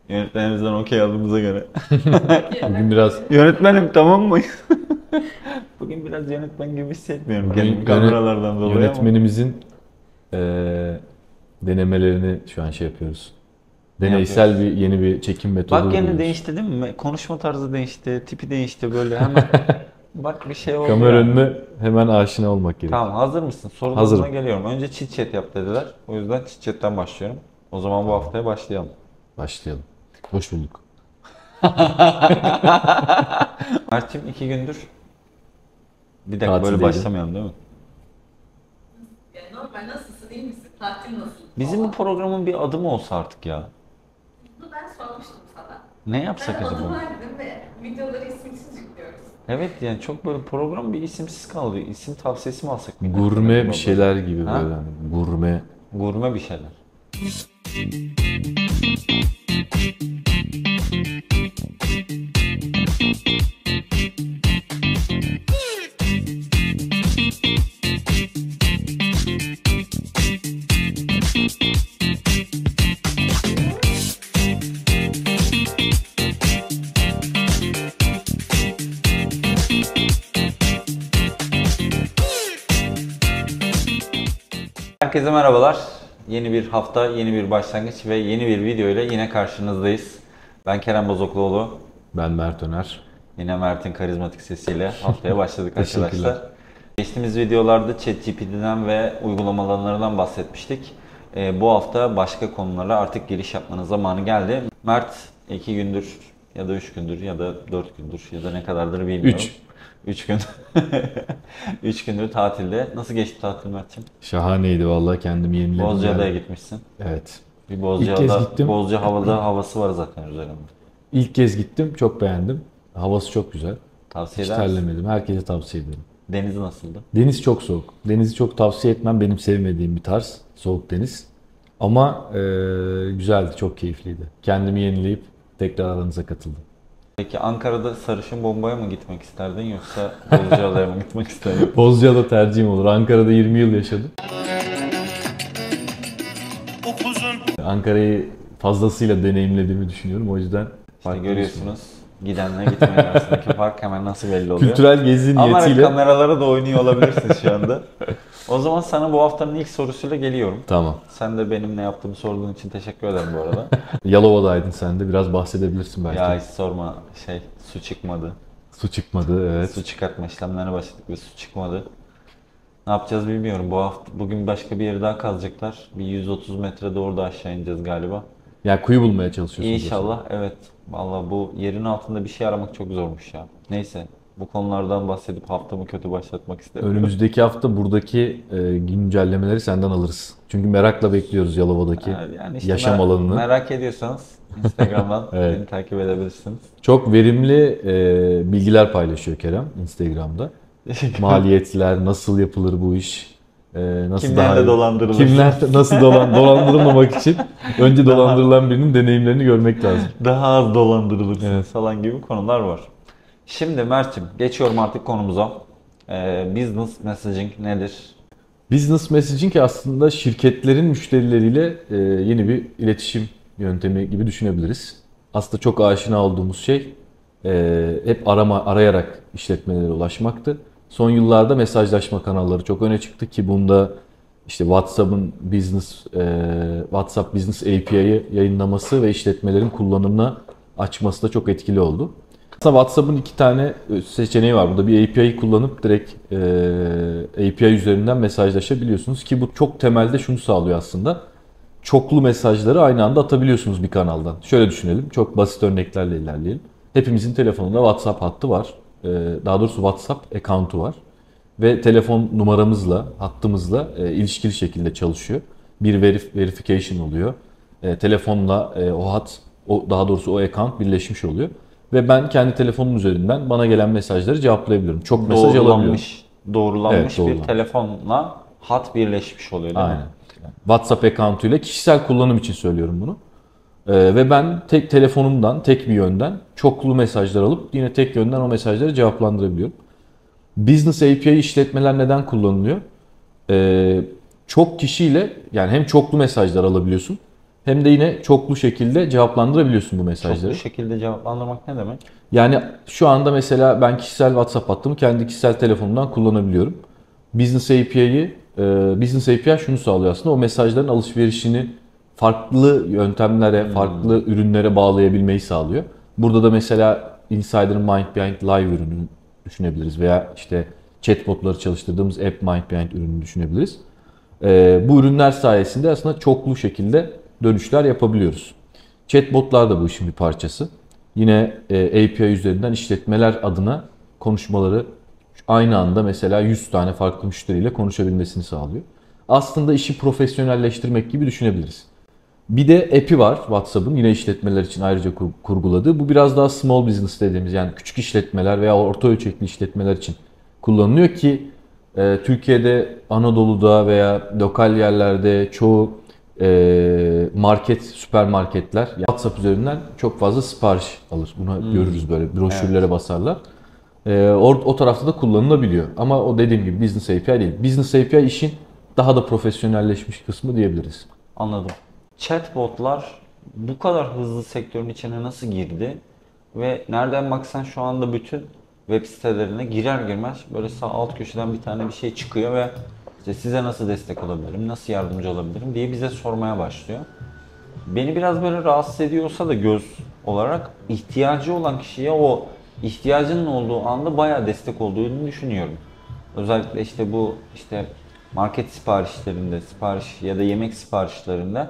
Yönetmenimizden okey aldığımıza göre. Bugün biraz Yönetmenim tamam mı? Bugün biraz yönetmen gibi hissetmiyorum kendimi kameralardan dolayı ama. yönetmenimizin denemelerini şu an şey yapıyoruz. Ne Deneysel yapıyoruz? yeni bir çekim metodu Bak gene uyguluyoruz. değişti değil mi? Konuşma tarzı değişti, tipi değişti böyle hemen. Bak bir şey oldu Kamera yani. önüne hemen aşina olmak gerekiyor. Tamam hazır mısın? Sorularına Hazırım. geliyorum. Önce chit chat yap dediler. O yüzden chit chat'ten başlıyorum. O zaman bu haftaya başlayalım. Başlayalım. Hoş bulduk. Mert'im 2 gündür. Bir dakika böyle Tatildeydi. başlamayalım değil mi? Yani normal nasılsın, iyi misin? Tatil nasıl? Bizim bu programın bir adı mı olsa artık ya? Bunu ben sormuştum sana. Ne yapsak Ben adım acaba? verdim ve videoları isimsiz yüklüyoruz. Evet yani çok böyle program bir isimsiz kaldı. İsim tavsiyesi mi alsak? Gurme bir şeyler gibi Ha? böyle. Hani gurme. Gurme bir şeyler. Herkese merhabalar. Yeni bir hafta, yeni bir başlangıç ve yeni bir video ile yine karşınızdayız. Ben Kerem Bozokluoğlu. Ben Mert Öner. Yine Mert'in karizmatik sesiyle haftaya başladık Teşekkürler. arkadaşlar. Geçtiğimiz videolarda ChatGPT'den ve uygulamalarından bahsetmiştik. Bu hafta başka konulara artık giriş yapmanın zamanı geldi. Mert 2 gündür ya da 3 gündür ya da 4 gündür ya da ne kadardır bilmiyorum. 3 gün. 3 gündür tatilde. Nasıl geçti tatil Mert'ciğim? Şahaneydi vallahi, kendimi yeniledim. Bozcaada'ya yani. gitmişsin. Evet. Bir İlk kez Bozcaada, gittim. Bozca havası var zaten üzerinde. İlk kez gittim. Çok beğendim. Havası çok güzel. Tavsiye Hiç eder misin? terlemedim. Herkese tavsiye ederim. Deniz nasıldı? Deniz çok soğuk. Denizi çok tavsiye etmem. Benim sevmediğim bir tarz. Soğuk deniz. Ama güzeldi. Çok keyifliydi. Kendimi yenileyip tekrar aranıza katıldım. Peki Ankara'da Sarışın Bomba'ya mı gitmek isterdin yoksa Bozcaada'ya mı gitmek isterdin? Bozcaada tercihim olur. Ankara'da 20 yıl yaşadım. Ankara'yı fazlasıyla deneyimlediğimi düşünüyorum. O yüzden İşte görüyorsunuz gidenle gitmeyen arasındaki fark hemen nasıl belli oluyor. kültürel gezi Ama niyetiyle. kameralara da oynuyor olabilirsiniz şu anda. O zaman sana bu haftanın ilk sorusuyla geliyorum. Tamam. Sen de benim ne yaptığımı sorduğun için teşekkür ederim bu arada. Yalova'daydın sen de. Biraz bahsedebilirsin belki. Ya hiç sorma su çıkmadı. Su çıkmadı, evet. Su çıkartma işlemlerine başladık ve su çıkmadı. Ne yapacağız bilmiyorum. Bugün başka bir yere daha kazacaklar. Bir 130 metre doğru da aşağı ineceğiz galiba. Yani kuyu bulmaya çalışıyorsunuz. İnşallah evet. Vallahi bu yerin altında bir şey aramak çok zormuş ya. Neyse bu konulardan bahsedip haftamı kötü başlatmak istemiyorum. Önümüzdeki hafta buradaki güncellemeleri senden alırız. Çünkü merakla bekliyoruz Yalova'daki Yani işte yaşam alanını. merak ediyorsanız Instagram'dan Evet. beni takip edebilirsiniz. Çok verimli bilgiler paylaşıyor Kerem Instagram'da. Maliyetler, nasıl yapılır bu iş, nasıl Kimlerle dolandırılır? Kimler nasıl dolandırılmamak için önce dolandırılan birinin deneyimlerini görmek lazım. Daha az dolandırılırsınız Evet. falan gibi konular var. Şimdi Mert'ciğim geçiyorum artık konumuza. Business messaging nedir? Business messaging aslında şirketlerin müşterileriyle yeni bir iletişim yöntemi gibi düşünebiliriz. Aslında çok aşina olduğumuz şey hep arayarak işletmelere ulaşmaktı. Son yıllarda mesajlaşma kanalları çok öne çıktı ki bunda işte WhatsApp Business API'yi yayınlaması ve işletmelerin kullanımına açması da çok etkili oldu. Aslında WhatsApp'ın 2 tane seçeneği var. Burada bir API'yi kullanıp direkt API üzerinden mesajlaşabiliyorsunuz ki bu çok temelde şunu sağlıyor aslında. Çoklu mesajları aynı anda atabiliyorsunuz bir kanaldan. Şöyle düşünelim, çok basit örneklerle ilerleyelim. Hepimizin telefonunda WhatsApp hattı var. Daha doğrusu WhatsApp account'u var. Ve telefon numaramızla, hattımızla ilişkili şekilde çalışıyor. Bir verification oluyor. Telefonla o hat, daha doğrusu o account birleşmiş oluyor. Ve ben kendi telefonum üzerinden bana gelen mesajları cevaplayabiliyorum. Çok mesaj alabiliyorum. Doğrulanmış Evet, bir telefonla hat birleşmiş oluyor değil Aynen. mi? WhatsApp account'u ile kişisel kullanım için söylüyorum bunu. Ve ben tek telefonumdan, tek bir yönden çoklu mesajlar alıp yine tek yönden o mesajları cevaplandırabiliyorum. Business API işletmeler neden kullanılıyor? Çok kişiyle yani hem çoklu mesajlar alabiliyorsun hem de yine çoklu şekilde cevaplandırabiliyorsun bu mesajları. Çoklu şekilde cevaplandırmak ne demek? Yani şu anda mesela ben kişisel WhatsApp hattımı kendi kişisel telefonumdan kullanabiliyorum. Business API şunu sağlıyor aslında, o mesajların alışverişini farklı yöntemlere, farklı ürünlere bağlayabilmeyi sağlıyor. Burada da mesela Insider'ın Mind Behind Live ürününü düşünebiliriz veya işte chatbotları çalıştırdığımız App Mind Behind ürününü düşünebiliriz. Bu ürünler sayesinde aslında çoklu şekilde dönüşler yapabiliyoruz. Chatbotlar da bu işin bir parçası. Yine API üzerinden işletmeler adına konuşmaları aynı anda mesela 100 tane farklı müşteriyle konuşabilmesini sağlıyor. Aslında işi profesyonelleştirmek gibi düşünebiliriz. Bir de app'i var WhatsApp'ın, yine işletmeler için ayrıca kurguladığı. Bu biraz daha small business dediğimiz, yani küçük işletmeler veya orta ölçekli işletmeler için kullanılıyor ki Türkiye'de Anadolu'da veya lokal yerlerde çoğu market, süpermarketler WhatsApp üzerinden çok fazla sipariş alır. Bunu görürüz, böyle broşürlere basarlar. O tarafta da kullanılabiliyor. Ama o dediğim gibi Business API değil. Business API işin daha da profesyonelleşmiş kısmı diyebiliriz. Anladım. Chatbotlar bu kadar hızlı sektörün içine nasıl girdi? Ve nereden baksan şu anda bütün web sitelerine girer girmez böyle sağ alt köşeden bir tane bir şey çıkıyor ve işte size nasıl destek olabilirim, nasıl yardımcı olabilirim diye bize sormaya başlıyor. Beni biraz böyle rahatsız ediyorsa da göz olarak ihtiyacı olan kişiye o ihtiyacının olduğu anda bayağı destek olduğunu düşünüyorum. Özellikle işte bu işte market siparişlerinde, sipariş ya da yemek siparişlerinde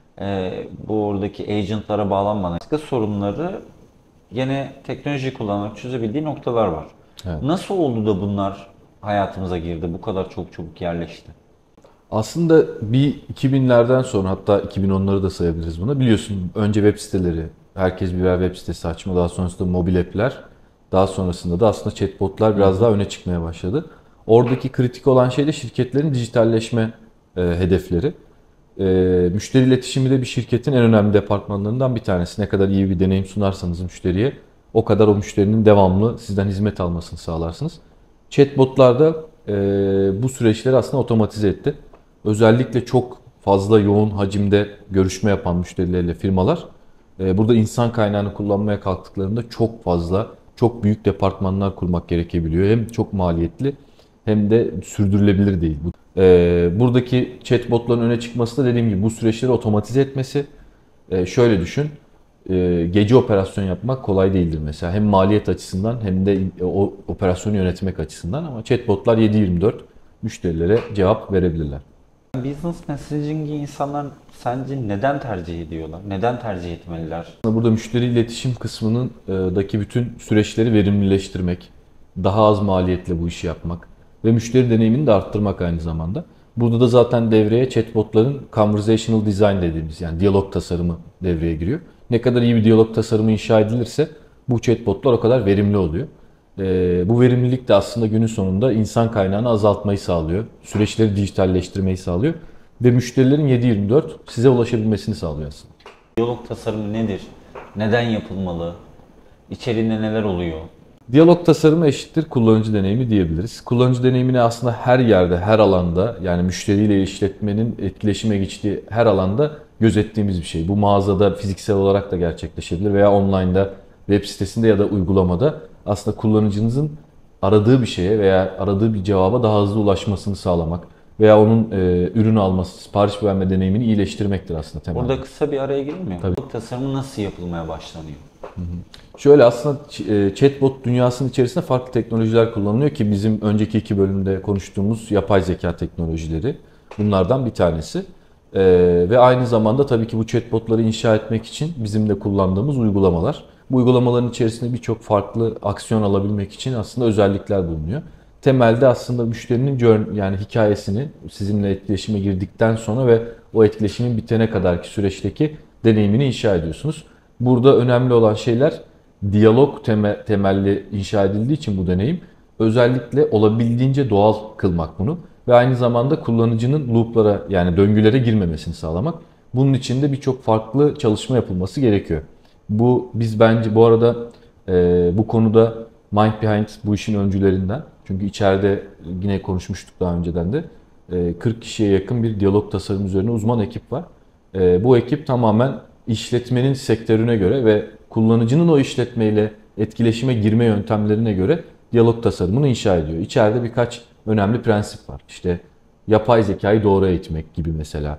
bu oradaki agentlara bağlanmadan başka sorunları yine teknoloji kullanarak çözebildiği noktalar var. Evet. Nasıl oldu da bunlar hayatımıza girdi, bu kadar çok çabuk yerleşti? Aslında bir 2000'lerden sonra, hatta 2010'ları da sayabiliriz buna. Biliyorsun önce web siteleri, herkes birer web sitesi açma, daha sonrasında mobil app'ler, daha sonrasında da aslında chatbotlar biraz daha öne çıkmaya başladı. Oradaki kritik olan şey de şirketlerin dijitalleşme hedefleri. Müşteri iletişimi de bir şirketin en önemli departmanlarından bir tanesi. Ne kadar iyi bir deneyim sunarsanız müşteriye, o kadar o müşterinin devamlı sizden hizmet almasını sağlarsınız. Chatbotlar da bu süreçleri aslında otomatize etti. Özellikle çok fazla yoğun hacimde görüşme yapan müşterilerle firmalar burada insan kaynağını kullanmaya kalktıklarında çok fazla, çok büyük departmanlar kurmak gerekebiliyor. Hem çok maliyetli hem de sürdürülebilir değil. Buradaki chatbotların öne çıkması da dediğim gibi bu süreçleri otomatize etmesi. Şöyle düşün, gece operasyon yapmak kolay değildir mesela. Hem maliyet açısından hem de o operasyonu yönetmek açısından, ama chatbotlar 7/24 müşterilere cevap verebilirler. Business messaging'i insanlar sence neden tercih ediyorlar? Neden tercih etmeliler? Burada müşteri iletişim kısmının daki bütün süreçleri verimlileştirmek, daha az maliyetle bu işi yapmak ve müşteri deneyimini de arttırmak aynı zamanda. Burada da zaten devreye chatbotların conversational design dediğimiz, yani diyalog tasarımı devreye giriyor. Ne kadar iyi bir diyalog tasarımı inşa edilirse bu chatbotlar o kadar verimli oluyor. Bu verimlilik de aslında günün sonunda insan kaynağını azaltmayı sağlıyor. Süreçleri dijitalleştirmeyi sağlıyor. Ve müşterilerin 7/24 size ulaşabilmesini sağlıyor aslında. Diyalog tasarımı nedir? Neden yapılmalı? İçeriğinde neler oluyor? Diyalog tasarımı eşittir kullanıcı deneyimi diyebiliriz. Kullanıcı deneyimini aslında her yerde, her alanda, yani müşteriyle işletmenin etkileşime geçtiği her alanda gözettiğimiz bir şey. Bu mağazada fiziksel olarak da gerçekleşebilir veya online'da, web sitesinde ya da uygulamada aslında kullanıcınızın aradığı bir şeye veya aradığı bir cevaba daha hızlı ulaşmasını sağlamak veya onun ürün alması, sipariş verme deneyimini iyileştirmektir aslında temelde. Burada kısa bir araya gireyim mi? Tabii. Diyalog tasarımı nasıl yapılmaya başlanıyor? Şöyle, aslında chatbot dünyasının içerisinde farklı teknolojiler kullanılıyor ki bizim önceki 2 bölümde konuştuğumuz yapay zeka teknolojileri bunlardan bir tanesi. Ve aynı zamanda tabii ki bu chatbotları inşa etmek için bizim de kullandığımız uygulamalar. Bu uygulamaların içerisinde birçok farklı aksiyon alabilmek için aslında özellikler bulunuyor. Temelde aslında müşterinin yani hikayesini sizinle etkileşime girdikten sonra ve o etkileşimin bitene kadarki süreçteki deneyimini inşa ediyorsunuz. Burada önemli olan şeyler diyalog temelli inşa edildiği için bu deneyim özellikle olabildiğince doğal kılmak bunu ve aynı zamanda kullanıcının loop'lara, yani döngülere girmemesini sağlamak. Bunun için de birçok farklı çalışma yapılması gerekiyor. Biz bence bu arada bu konuda Mind Behind bu işin öncülerinden. Çünkü içeride yine konuşmuştuk daha önceden de 40 kişiye yakın bir diyalog tasarım üzerine uzman ekip var. Bu ekip tamamen işletmenin sektörüne göre ve kullanıcının o işletmeyle etkileşime girme yöntemlerine göre diyalog tasarımını inşa ediyor. İçeride birkaç önemli prensip var. İşte yapay zekayı doğru eğitmek gibi mesela.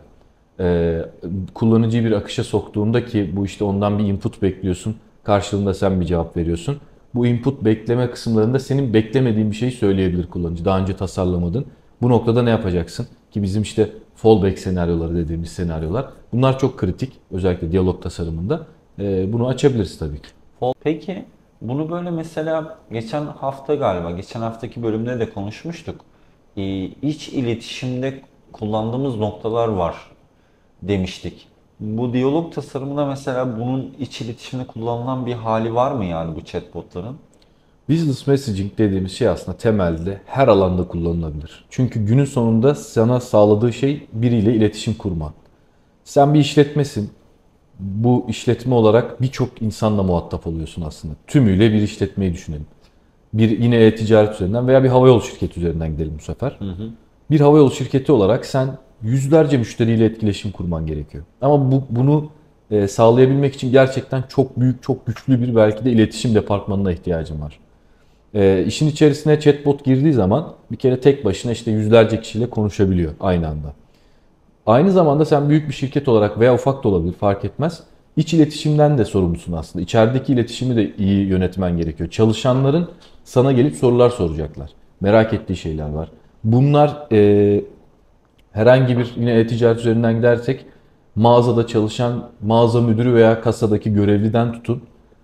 Kullanıcıyı bir akışa soktuğunda ki bu işte ondan bir input bekliyorsun. Karşılığında sen bir cevap veriyorsun. Bu input bekleme kısımlarında senin beklemediğin bir şeyi söyleyebilir kullanıcı. Daha önce tasarlamadın. Bu noktada ne yapacaksın? Ki bizim işte fallback senaryoları dediğimiz senaryolar. Bunlar çok kritik. Özellikle diyalog tasarımında. Bunu açabiliriz tabii ki. Peki bunu böyle mesela geçen haftaki bölümde de konuşmuştuk. İç iletişimde kullandığımız noktalar var demiştik. Bu diyalog tasarımında mesela bunun iç iletişimde kullanılan bir hali var mı yani bu chatbotların? Business messaging dediğimiz şey aslında temelde her alanda kullanılabilir. Çünkü günün sonunda sana sağladığı şey biriyle iletişim kurman. Sen bir işletmesin. Bu işletme olarak birçok insanla muhatap oluyorsun aslında. Tümüyle bir işletmeyi düşünelim. Bir yine e-ticaret üzerinden veya bir havayolu şirketi üzerinden gidelim bu sefer. Bir havayolu şirketi olarak sen yüzlerce müşteriyle etkileşim kurman gerekiyor. Ama bunu sağlayabilmek için gerçekten çok büyük, çok güçlü bir belki de iletişim departmanına ihtiyacın var. İşin içerisine chatbot girdiği zaman bir kere tek başına işte yüzlerce kişiyle konuşabiliyor aynı anda. Aynı zamanda sen büyük bir şirket olarak veya ufak da olabilir fark etmez. İç iletişimden de sorumlusun aslında. İçerideki iletişimi de iyi yönetmen gerekiyor. Çalışanların sana gelip sorular soracaklar. Merak ettiği şeyler var. Bunlar herhangi bir yine e-ticaret üzerinden gidersek mağazada çalışan mağaza müdürü veya kasadaki görevliden tutun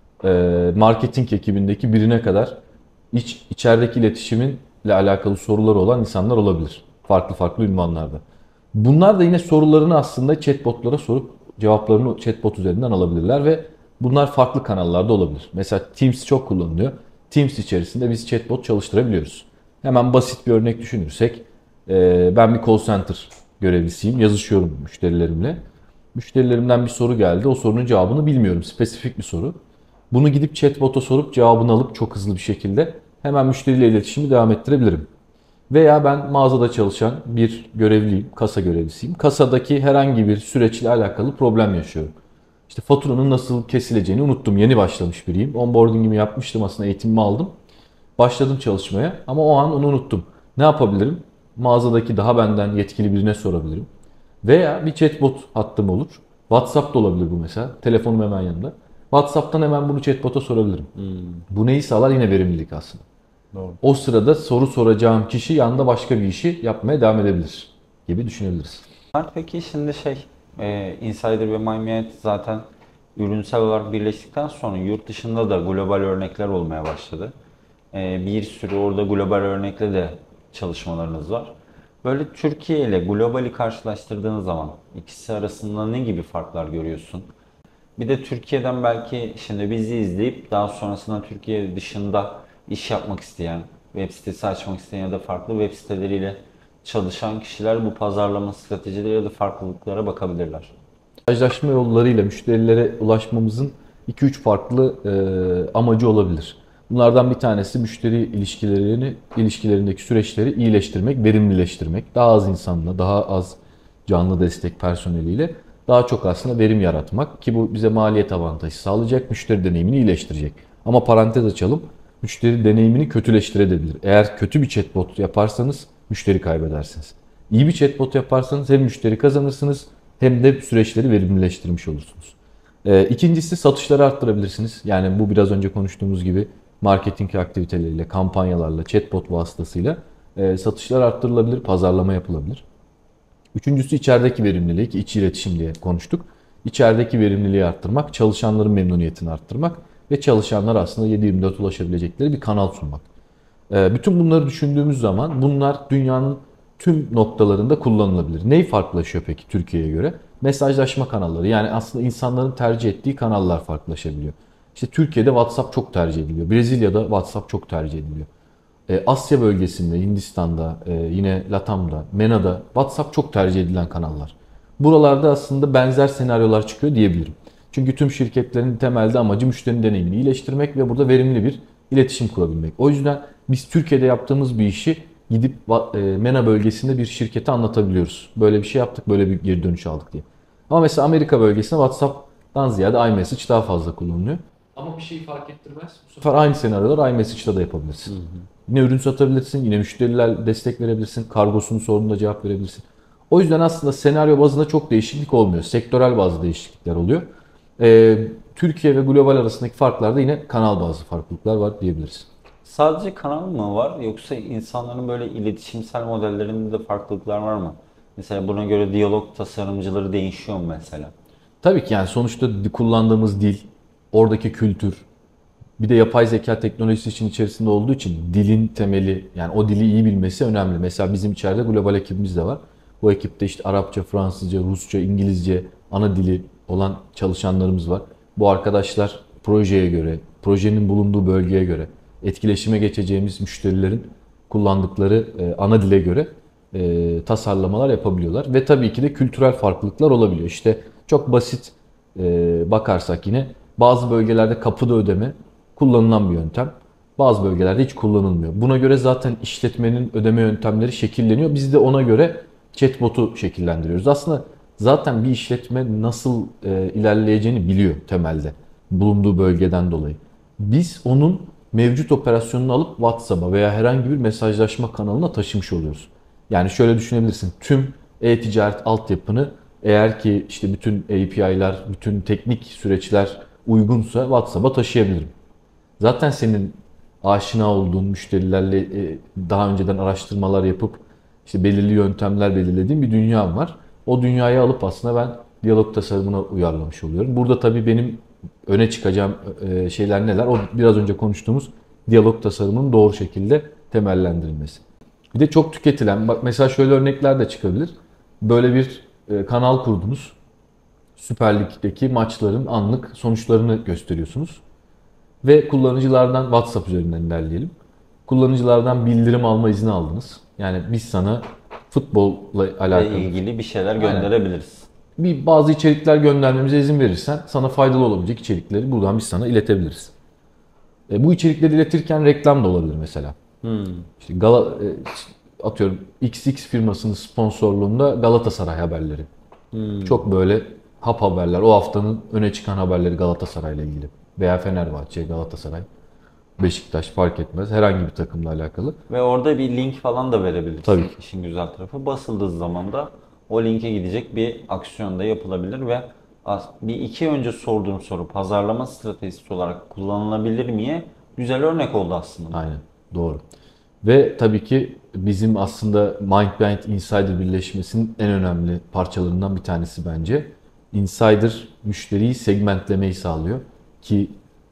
marketing ekibindeki birine kadar içerideki iletişiminle alakalı soruları olan insanlar olabilir. Farklı farklı ünvanlarda. Bunlar da yine sorularını aslında chatbotlara sorup cevaplarını chatbot üzerinden alabilirler ve bunlar farklı kanallarda olabilir. Mesela Teams çok kullanılıyor. Teams içerisinde biz chatbot çalıştırabiliyoruz. Hemen basit bir örnek düşünürsek ben bir call center görevlisiyim. Yazışıyorum müşterilerimle. Müşterilerimden bir soru geldi. O sorunun cevabını bilmiyorum. Spesifik bir soru. Bunu gidip chatbot'a sorup cevabını alıp çok hızlı bir şekilde hemen müşteriyle iletişimi devam ettirebilirim. Veya ben mağazada çalışan bir görevliyim, kasa görevlisiyim. Kasadaki herhangi bir süreçle alakalı problem yaşıyorum. İşte faturanın nasıl kesileceğini unuttum. Yeni başlamış biriyim. Onboarding'imi yapmıştım aslında, eğitimimi aldım. Başladım çalışmaya ama o an onu unuttum. Ne yapabilirim? Mağazadaki daha benden yetkili birine sorabilirim. Veya bir chatbot hattım olur. WhatsApp da olabilir bu mesela. Telefonum hemen yanında. WhatsApp'tan hemen bunu chatbot'a sorabilirim. Bu neyi sağlar? Yine verimlilik aslında. Doğru. O sırada soru soracağım kişi yanında başka bir işi yapmaya devam edebilir gibi düşünebiliriz. Peki şimdi Insider ve MyMiet zaten ürünsel olarak birleştikten sonra yurt dışında da global örnekler olmaya başladı. Bir sürü orada global örnekle de çalışmalarınız var. Böyle Türkiye ile globali karşılaştırdığınız zaman ikisi arasında ne gibi farklar görüyorsun? Bir de Türkiye'den belki şimdi bizi izleyip daha sonrasında Türkiye dışında iş yapmak isteyen, web sitesi açmak isteyen ya da farklı web siteleriyle çalışan kişiler bu pazarlama stratejileri ya da farklılıklara bakabilirler. Mesajlaşma yollarıyla müşterilere ulaşmamızın 2-3 farklı amacı olabilir. Bunlardan bir tanesi müşteri ilişkilerindeki süreçleri iyileştirmek, verimlileştirmek. Daha az insanla, daha az canlı destek personeliyle daha çok aslında verim yaratmak ki bu bize maliyet avantajı sağlayacak, müşteri deneyimini iyileştirecek. Ama parantez açalım, müşteri deneyimini kötüleştirebilir. Eğer kötü bir chatbot yaparsanız müşteri kaybedersiniz. İyi bir chatbot yaparsanız hem müşteri kazanırsınız hem de süreçleri verimlileştirmiş olursunuz. İkincisi satışları arttırabilirsiniz. Yani bu biraz önce konuştuğumuz gibi marketing aktiviteleriyle, kampanyalarla, chatbot vasıtasıyla satışlar arttırılabilir, pazarlama yapılabilir. Üçüncüsü içerideki verimliliği, iç iletişim diye konuştuk. İçerideki verimliliği arttırmak, çalışanların memnuniyetini arttırmak ve çalışanlar aslında 7/24 ulaşabilecekleri bir kanal sunmak. Bütün bunları düşündüğümüz zaman bunlar dünyanın tüm noktalarında kullanılabilir. Neyi farklılaşıyor peki Türkiye'ye göre? Mesajlaşma kanalları, yani aslında insanların tercih ettiği kanallar farklılaşabiliyor. İşte Türkiye'de WhatsApp çok tercih ediliyor. Brezilya'da WhatsApp çok tercih ediliyor. Asya bölgesinde, Hindistan'da, yine LATAM'da, MENA'da WhatsApp çok tercih edilen kanallar. Buralarda aslında benzer senaryolar çıkıyor diyebilirim. Çünkü tüm şirketlerin temelde amacı müşterinin deneyimini iyileştirmek ve burada verimli bir iletişim kurabilmek. O yüzden biz Türkiye'de yaptığımız bir işi gidip MENA bölgesinde bir şirkete anlatabiliyoruz. Böyle bir şey yaptık, böyle bir geri dönüş aldık diye. Ama mesela Amerika bölgesinde WhatsApp'tan ziyade iMessage daha fazla kullanılıyor. Ama bir şey fark ettirmez. Bu sefer aynı senaryolar iMessage'da da yapabilirsin. Yine ürün satabilirsin, yine müşteriler destek verebilirsin, kargosunun sorununa cevap verebilirsin. O yüzden aslında senaryo bazında çok değişiklik olmuyor. Sektörel bazı değişiklikler oluyor. Türkiye ve global arasındaki farklarda yine kanal bazı farklılıklar var diyebiliriz. Sadece kanal mı var yoksa insanların böyle iletişimsel modellerinde de farklılıklar var mı? Mesela buna göre diyalog tasarımcıları değişiyor mu mesela? Tabii ki yani sonuçta kullandığımız dil, oradaki kültür, bir de yapay zeka teknolojisi için içerisinde olduğu için dilin temeli, yani o dili iyi bilmesi önemli. Mesela bizim içeride global ekibimiz de var. Bu ekipte işte Arapça, Fransızca, Rusça, İngilizce ana dili olan çalışanlarımız var. Bu arkadaşlar projeye göre, projenin bulunduğu bölgeye göre, etkileşime geçeceğimiz müşterilerin kullandıkları ana dile göre tasarlamalar yapabiliyorlar. Ve tabii ki de kültürel farklılıklar olabiliyor. İşte çok basit bakarsak yine bazı bölgelerde kapıda ödeme kullanılan bir yöntem. Bazı bölgelerde hiç kullanılmıyor. Buna göre zaten işletmenin ödeme yöntemleri şekilleniyor. Biz de ona göre chatbot'u şekillendiriyoruz. Aslında zaten bir işletme nasıl ilerleyeceğini biliyor temelde bulunduğu bölgeden dolayı. Biz onun mevcut operasyonunu alıp WhatsApp'a veya herhangi bir mesajlaşma kanalına taşımış oluyoruz. Yani şöyle düşünebilirsin. Tüm e-ticaret altyapını eğer ki işte bütün API'ler, bütün teknik süreçler uygunsa WhatsApp'a taşıyabilirim. Zaten senin aşina olduğun müşterilerle daha önceden araştırmalar yapıp işte belirli yöntemler belirlediğim bir dünyam var. O dünyayı alıp aslında ben diyalog tasarımına uyarlamış oluyorum. Burada tabii benim öne çıkacağım şeyler neler? O biraz önce konuştuğumuz diyalog tasarımının doğru şekilde temellendirilmesi. Bir de çok tüketilen, bak mesela şöyle örnekler de çıkabilir. Böyle bir kanal kurdunuz. Süper Lig'deki maçların anlık sonuçlarını gösteriyorsunuz. Ve kullanıcılardan WhatsApp üzerinden ilerleyelim. Kullanıcılardan bildirim alma izni aldınız. Yani biz sana futbolla alakalı ilgili bir şeyler gönderebiliriz. bazı içerikler göndermemize izin verirsen sana faydalı olabilecek içerikleri buradan biz sana iletebiliriz. Bu içerikleri iletirken reklam da olabilir mesela. İşte atıyorum XX firmasının sponsorluğunda Galatasaray haberleri. Çok böyle hap haberler. O haftanın öne çıkan haberleri Galatasaray'la ilgili. Veya Fenerbahçe, Galatasaray, Beşiktaş fark etmez. Herhangi bir takımla alakalı. Ve orada bir link falan da verebilirsin. Tabii. İşin güzel tarafı. Basıldığı zaman da o linke gidecek bir aksiyon da yapılabilir ve bir iki önce sorduğum soru pazarlama stratejisi olarak kullanılabilir miye güzel örnek oldu aslında. Aynen. Doğru. Ve tabii ki bizim aslında Mindbind Insider birleşmesinin en önemli parçalarından bir tanesi bence. Insider müşteriyi segmentlemeyi sağlıyor ki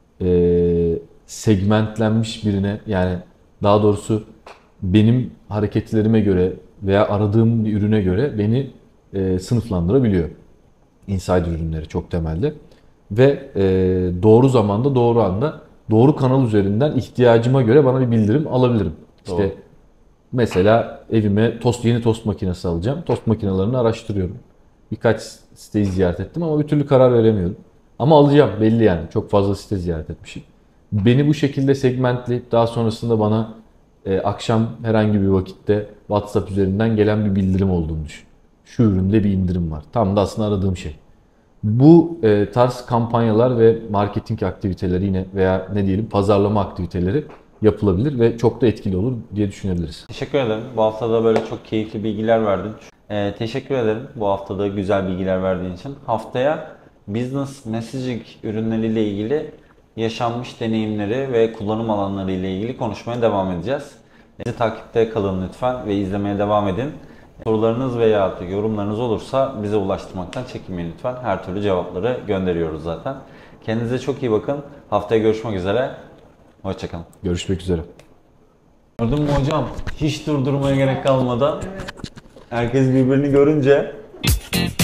segmentlenmiş birine, yani daha doğrusu benim hareketlerime göre veya aradığım bir ürüne göre beni sınıflandırabiliyor. Insider ürünleri çok temelde. Ve doğru zamanda, doğru anda, doğru kanal üzerinden ihtiyacıma göre bana bir bildirim alabilirim. Doğru. İşte mesela evime yeni tost makinesi alacağım. Tost makinelerini araştırıyorum. Birkaç siteyi ziyaret ettim ama bir türlü karar veremiyorum. Ama alacağım belli yani. Çok fazla site ziyaret etmişim. Beni bu şekilde segmentleyip daha sonrasında bana akşam herhangi bir vakitte WhatsApp üzerinden gelen bir bildirim olduğunu düşün. Şu üründe bir indirim var. Tam da aslında aradığım şey. Bu tarz kampanyalar ve marketing aktiviteleri yine veya ne diyelim pazarlama aktiviteleri yapılabilir ve çok da etkili olur diye düşünebiliriz. Teşekkür ederim. Bu hafta da böyle çok keyifli bilgiler verdin. Teşekkür ederim bu hafta da güzel bilgiler verdiğin için. Haftaya business messaging ürünleriyle ilgili yaşanmış deneyimleri ve kullanım alanları ile ilgili konuşmaya devam edeceğiz. Bizi takipte kalın lütfen ve izlemeye devam edin. Sorularınız veya yorumlarınız olursa bize ulaştırmaktan çekinmeyin lütfen. Her türlü cevapları gönderiyoruz zaten. Kendinize çok iyi bakın. Haftaya görüşmek üzere. Hoşçakalın. Görüşmek üzere. Gördün mü hocam? Hiç durdurmaya gerek kalmadan herkes birbirini görünce